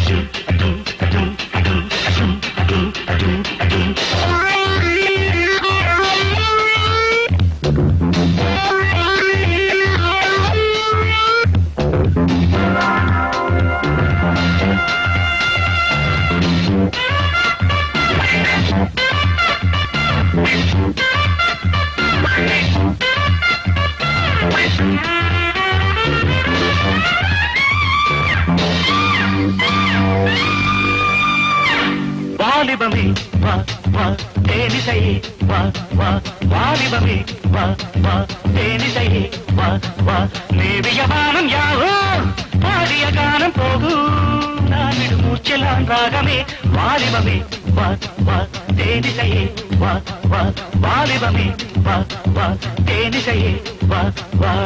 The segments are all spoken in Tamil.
வாலிபமே வா வா தேனிசையே வா வா வாலிபமே வா வா தேனிசையே வா வா நேவிய வானம் யாவோ பாடிய கானம் போகும் நான் விடு மூச்செல்லாம் ராகமே வாலிபமே வா வா தேனிசையே வா வா வாலிபமே வா வா தேனிசையே வா வா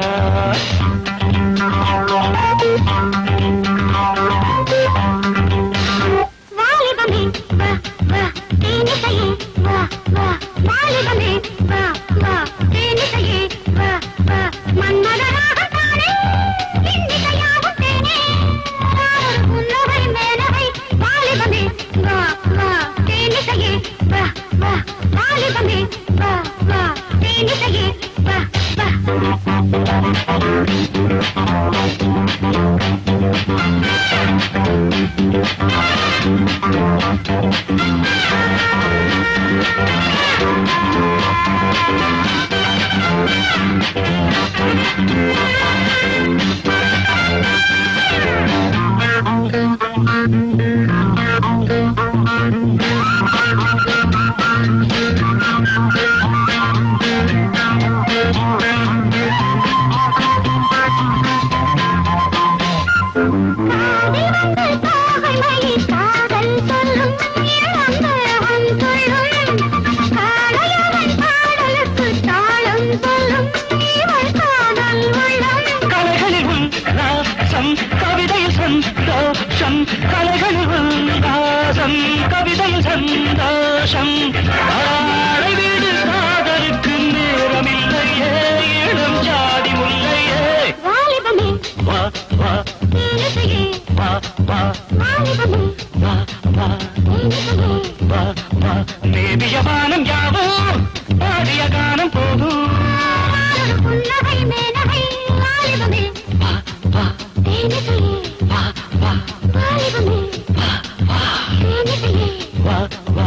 கவிதையில் சந்தோஷம் ஆடை வீடு காதலுக்கு நேரமில்லையே இளம் ஜாதி முல்லையே வாலிபமே வா வா தேனிசையே வா வா வாலிபமே வா வா தேனிசையே வா வா நேவிய வானம் யாவோ பாடிய கானம் போகும் புன்னகை மேனகை வாலிபமே வா வா தேனிசையே வா வா வாலிபமே வா வா தேனிசையே வா வா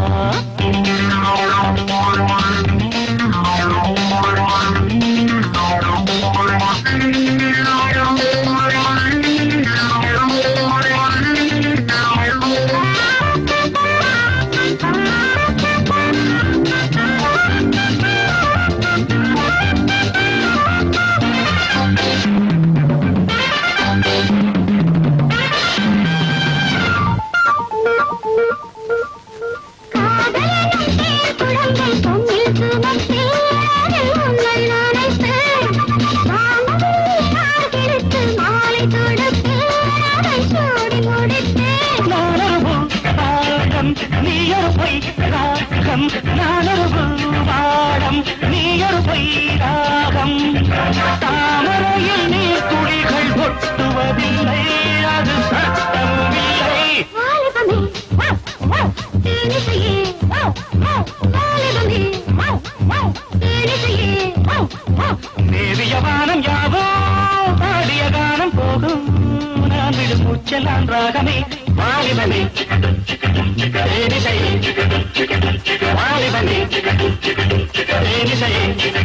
தாமரையில் நீர் துளிகள் ஒட்டுவதில்லை அது சட்டமில்லை வாலிபமே தேனிசையே வாலிபமே தேனிசையே நேவிய வானம் யாவோ பாடிய கானம் போகும் நான் விடு மூச்செல்லாம் ராகமே வாலிபமே தேனிசையே வாலிபமே தேனிசையே